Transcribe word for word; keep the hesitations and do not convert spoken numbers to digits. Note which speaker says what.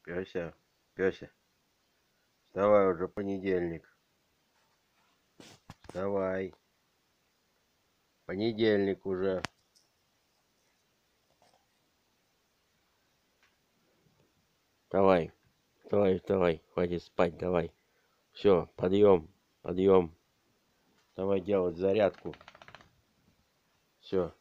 Speaker 1: Пёся, Пёся, вставай, уже понедельник. Вставай. Понедельник уже. Давай, вставай, вставай, хватит спать, давай. Все, подъем, подъем. Давай делать зарядку. Все.